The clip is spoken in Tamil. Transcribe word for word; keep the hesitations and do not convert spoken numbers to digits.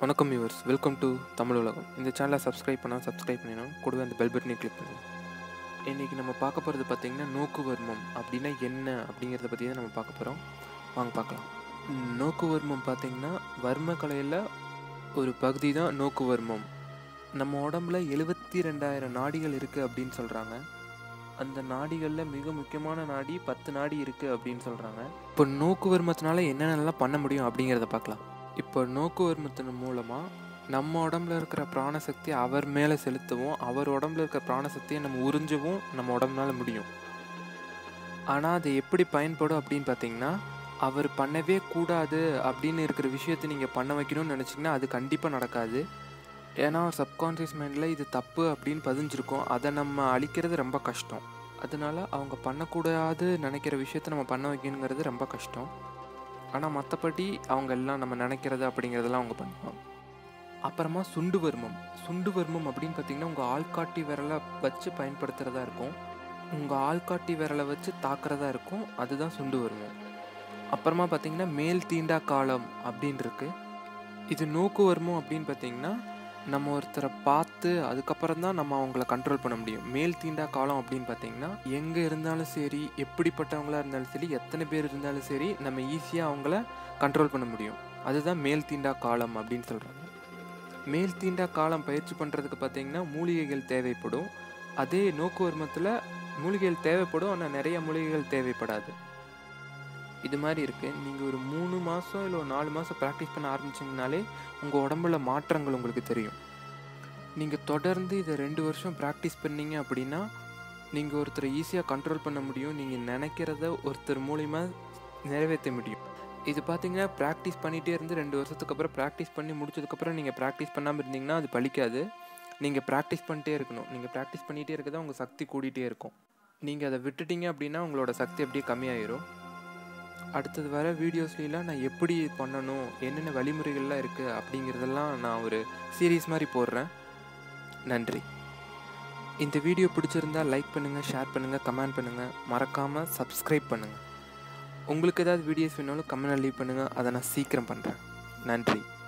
வணக்கம் வியூவர்ஸ், வெல்கம் டு தமிழ் உலகம். இந்த சேனலை சப்ஸ்கிரைப் பண்ணால் சப்ஸ்கிரைப் பண்ணிடணும், கூடவே அந்த பெல் பட்டனையும் கிளிக் பண்ணுவோம். இன்றைக்கி நம்ம பார்க்க போகிறது பார்த்திங்கன்னா நோக்கு வர்மம் அப்படின்னா என்ன அப்படிங்கிறத பற்றி தான் நம்ம பார்க்க போகிறோம். வாங்க பார்க்கலாம். நோக்கு வர்மம் பார்த்திங்கன்னா வர்மக்கலையில் ஒரு பகுதி தான் நோக்கு வர்மம். நம்ம உடம்புல எழுபத்தி ரெண்டாயிரம் நாடிகள் இருக்குது அப்படின்னு சொல்கிறாங்க. அந்த நாடிகளில் மிக முக்கியமான நாடி பத்து நாடி இருக்குது அப்படின்னு சொல்கிறாங்க. இப்போ நோக்கு வர்மத்தினால என்னென்னலாம் பண்ண முடியும் அப்படிங்கிறத பார்க்கலாம். இப்போ நோக்கு வர்மத்தின் மூலமாக நம்ம உடம்புல இருக்கிற பிராணசக்தி அவர் மேலே செலுத்தவும், அவர் உடம்புல இருக்கிற பிராணசக்தியை நம்ம உறிஞ்சவும் நம்ம உடம்புனால முடியும். ஆனால் அது எப்படி பயன்படும் அப்படின்னு பார்த்தீங்கன்னா, அவர் பண்ணவே கூடாது அப்படின்னு இருக்கிற விஷயத்தை நீங்கள் பண்ண வைக்கணும்னு நினச்சிங்கன்னா அது கண்டிப்பாக நடக்காது. ஏன்னா சப்கான்ஷியஸ் மைண்டில் இது தப்பு அப்படின்னு பதிஞ்சிருக்கும். அதை நம்ம அழிக்கிறது ரொம்ப கஷ்டம். அதனால அவங்க பண்ணக்கூடாது நினைக்கிற விஷயத்த நம்ம பண்ண வைக்கணுங்கிறது ரொம்ப கஷ்டம். ஆனால் மற்றபடி அவங்க எல்லாம் நம்ம நினைக்கிறது அப்படிங்கிறதெல்லாம் அவங்க பண்ணுவாங்க. அப்புறமா சுண்டு வர்மம். சுண்டு வர்மம் அப்படின்னு பார்த்திங்கன்னா உங்கள் ஆள்காட்டி விரலை வச்சு பயன்படுத்துகிறதா இருக்கும். உங்கள் ஆள்காட்டி விரலை வச்சு தாக்குறதா இருக்கும். அதுதான் சுண்டு வர்மம். அப்புறமா பார்த்திங்கன்னா மேல் தீண்டா காலம் அப்படின்னு இருக்குது. இது நோக்கு வர்மம் அப்படின்னு பார்த்திங்கன்னா நம்ம ஒருத்தரை பார்த்து அதுக்கப்புறம் தான் நம்ம அவங்கள கண்ட்ரோல் பண்ண முடியும். மேல் தீண்டா காலம் அப்படின்னு பார்த்திங்கன்னா எங்கே இருந்தாலும் சரி, எப்படிப்பட்டவங்களாக இருந்தாலும் சரி, எத்தனை பேர் இருந்தாலும் சரி, நம்ம ஈஸியாக அவங்கள கண்ட்ரோல் பண்ண முடியும். அதுதான் மேல் தீண்டா காலம் அப்படின்னு சொல்கிறாங்க. மேல் தீண்டா காலம் பயிற்சி பண்ணுறதுக்கு பார்த்திங்கன்னா மூலிகைகள் தேவைப்படும். அதே நோக்கு வர்மத்தில் மூலிகைகள் தேவைப்படும், ஆனால் நிறைய மூலிகைகள் தேவைப்படாது. இது மாதிரி இருக்குது. நீங்கள் ஒரு மூணு மாதம் இல்லை ஒரு நாலு மாதம் ப்ராக்டிஸ் பண்ண ஆரம்பிச்சிங்கனாலே உங்கள் உடம்புல மாற்றங்கள் உங்களுக்கு தெரியும். நீங்கள் தொடர்ந்து இதை ரெண்டு வருஷம் ப்ராக்டிஸ் பண்ணிங்க அப்படின்னா நீங்கள் ஒருத்தரை ஈஸியாக கண்ட்ரோல் பண்ண முடியும். நீங்கள் நினைக்கிறத ஒருத்தர் மூலிமா நிறைவேற்ற முடியும். இது பார்த்தீங்கன்னா ப்ராக்டிஸ் பண்ணிகிட்டே இருந்து ரெண்டு வருஷத்துக்கு அப்புறம் ப்ராக்டிஸ் பண்ணி முடிச்சதுக்கப்புறம் நீங்கள் ப்ராக்டிஸ் பண்ணாமல் இருந்தீங்கன்னா அது பலிக்காது. நீங்கள் ப்ராக்டிஸ் பண்ணிட்டே இருக்கணும். நீங்கள் ப்ராக்டிஸ் பண்ணிகிட்டே இருக்க தான் உங்கள் சக்தி கூடிகிட்டே இருக்கும். நீங்கள் அதை விட்டுட்டீங்க அப்படின்னா உங்களோட சக்தி அப்படியே கம்மியாயிரும். அடுத்தது வர வீடியோஸ்லாம் நான் எப்படி பண்ணணும், என்னென்ன வழிமுறைகள்லாம் இருக்குது அப்படிங்கிறதெல்லாம் நான் ஒரு சீரீஸ் மாதிரி போடுறேன். நன்றி. இந்த வீடியோ பிடிச்சிருந்தால் லைக் பண்ணுங்கள், ஷேர் பண்ணுங்கள், கமெண்ட் பண்ணுங்கள், மறக்காமல் சப்ஸ்கிரைப் பண்ணுங்கள். உங்களுக்கு ஏதாவது வீடியோஸ் வேணாலும் கமெண்ட் லீவ் பண்ணுங்கள், அதை நான் சீக்கிரம் பண்ணுறேன். நன்றி.